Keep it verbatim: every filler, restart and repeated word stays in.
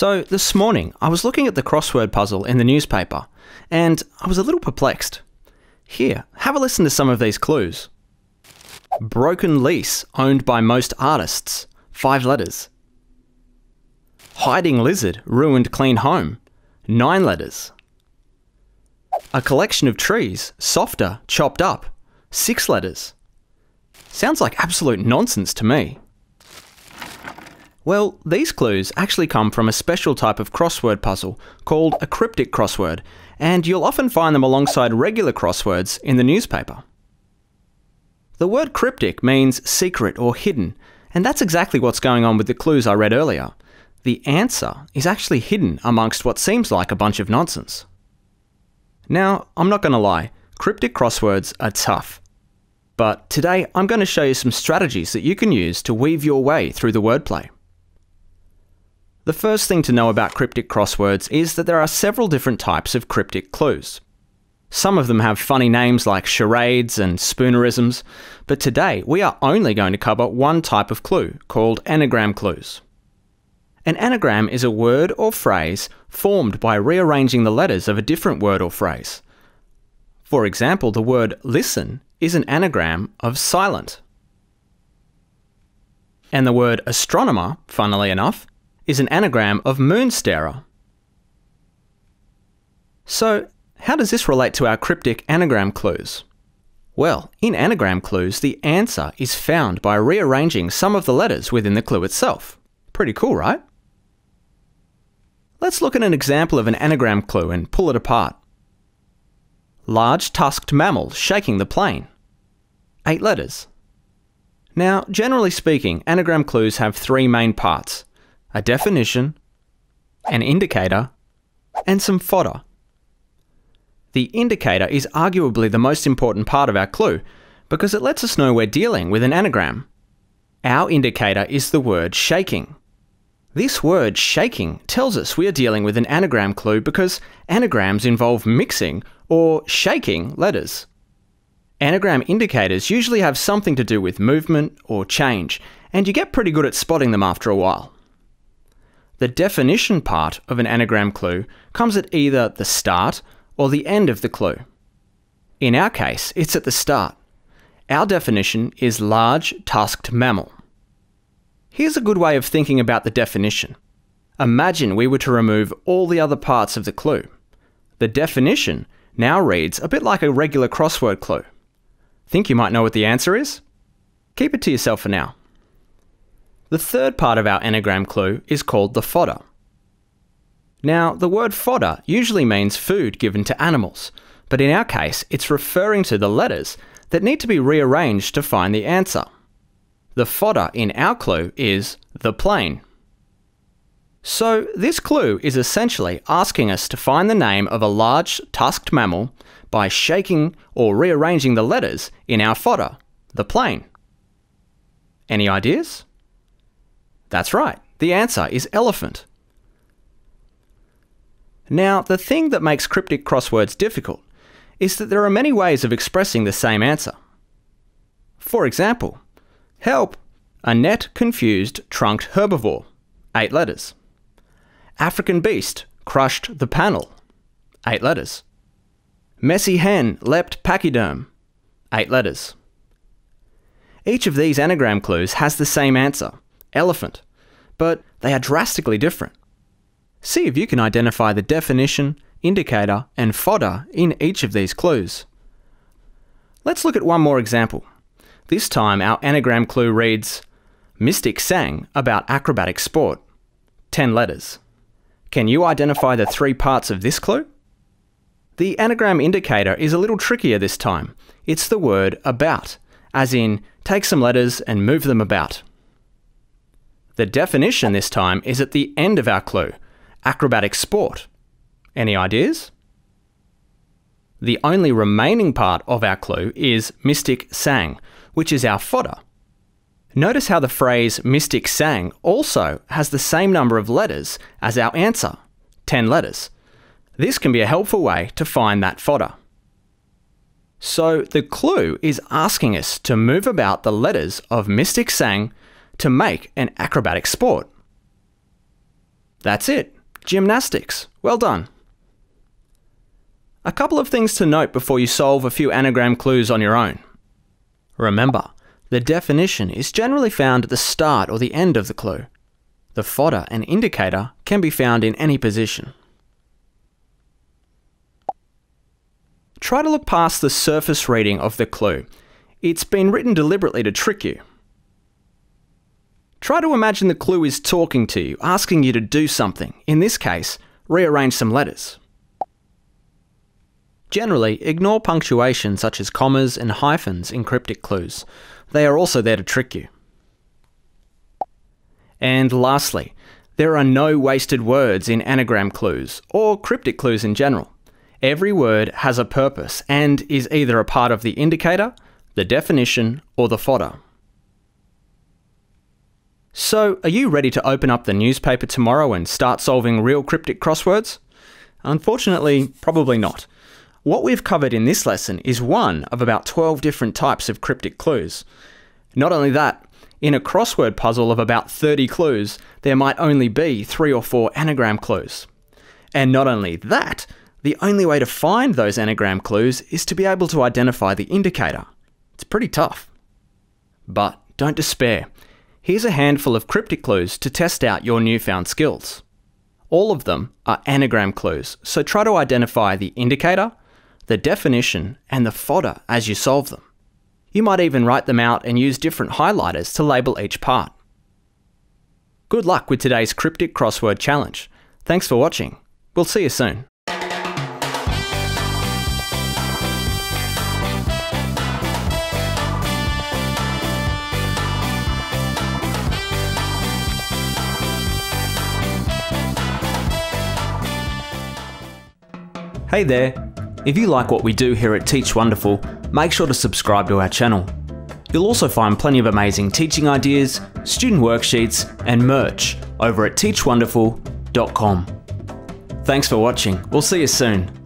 So this morning, I was looking at the crossword puzzle in the newspaper, and I was a little perplexed. Here, have a listen to some of these clues. Broken lease owned by most artists, five letters. Hiding lizard ruined clean home, nine letters. A collection of trees, softer, chopped up, six letters. Sounds like absolute nonsense to me. Well, these clues actually come from a special type of crossword puzzle called a cryptic crossword, and you'll often find them alongside regular crosswords in the newspaper. The word cryptic means secret or hidden, and that's exactly what's going on with the clues I read earlier. The answer is actually hidden amongst what seems like a bunch of nonsense. Now, I'm not going to lie, cryptic crosswords are tough. But today I'm going to show you some strategies that you can use to weave your way through the wordplay. The first thing to know about cryptic crosswords is that there are several different types of cryptic clues. Some of them have funny names like charades and spoonerisms, but today we are only going to cover one type of clue called anagram clues. An anagram is a word or phrase formed by rearranging the letters of a different word or phrase. For example, the word listen is an anagram of silent. And the word astronomer, funnily enough, is an anagram of moonstarer. So, how does this relate to our cryptic anagram clues? Well, in anagram clues, the answer is found by rearranging some of the letters within the clue itself. Pretty cool, right? Let's look at an example of an anagram clue and pull it apart. Large tusked mammal shaking the plane. Eight letters. Now, generally speaking, anagram clues have three main parts: a definition, an indicator, and some fodder. The indicator is arguably the most important part of our clue because it lets us know we're dealing with an anagram. Our indicator is the word shaking. This word shaking tells us we are dealing with an anagram clue because anagrams involve mixing or shaking letters. Anagram indicators usually have something to do with movement or change, and you get pretty good at spotting them after a while. The definition part of an anagram clue comes at either the start or the end of the clue. In our case, it's at the start. Our definition is large tusked mammal. Here's a good way of thinking about the definition. Imagine we were to remove all the other parts of the clue. The definition now reads a bit like a regular crossword clue. Think you might know what the answer is? Keep it to yourself for now. The third part of our anagram clue is called the fodder. Now, the word fodder usually means food given to animals, but in our case, it's referring to the letters that need to be rearranged to find the answer. The fodder in our clue is the plane. So, this clue is essentially asking us to find the name of a large tusked mammal by shaking or rearranging the letters in our fodder, the plane. Any ideas? That's right, the answer is elephant. Now, the thing that makes cryptic crosswords difficult is that there are many ways of expressing the same answer. For example, help, a net confused trunked herbivore, eight letters. African beast crushed the panel, eight letters. Messy hen leapt pachyderm, eight letters. Each of these anagram clues has the same answer, elephant, but they are drastically different. See if you can identify the definition, indicator, and fodder in each of these clues. Let's look at one more example. This time our anagram clue reads, Mystic sang about acrobatic sport, ten letters. Can you identify the three parts of this clue? The anagram indicator is a little trickier this time. It's the word about, as in take some letters and move them about. The definition this time is at the end of our clue, acrobatic sport. Any ideas? The only remaining part of our clue is Mystic sang, which is our fodder. Notice how the phrase Mystic sang also has the same number of letters as our answer, ten letters. This can be a helpful way to find that fodder. So the clue is asking us to move about the letters of Mystic sang to make an acrobatic sport. That's it. Gymnastics. Well done. A couple of things to note before you solve a few anagram clues on your own. Remember, the definition is generally found at the start or the end of the clue. The fodder and indicator can be found in any position. Try to look past the surface reading of the clue. It's been written deliberately to trick you. Try to imagine the clue is talking to you, asking you to do something. In this case, rearrange some letters. Generally, ignore punctuation such as commas and hyphens in cryptic clues. They are also there to trick you. And lastly, there are no wasted words in anagram clues, or cryptic clues in general. Every word has a purpose and is either a part of the indicator, the definition, or the fodder. So, are you ready to open up the newspaper tomorrow and start solving real cryptic crosswords? Unfortunately, probably not. What we've covered in this lesson is one of about twelve different types of cryptic clues. Not only that, in a crossword puzzle of about thirty clues, there might only be three or four anagram clues. And not only that, the only way to find those anagram clues is to be able to identify the indicator. It's pretty tough. But don't despair. Here's a handful of cryptic clues to test out your newfound skills. All of them are anagram clues, so try to identify the indicator, the definition, and the fodder as you solve them. You might even write them out and use different highlighters to label each part. Good luck with today's Cryptic Crossword Challenge. Thanks for watching. We'll see you soon. Hey there! If you like what we do here at Teach Wonderful, make sure to subscribe to our channel. You'll also find plenty of amazing teaching ideas, student worksheets, and merch over at teach wonderful dot com. Thanks for watching. We'll see you soon.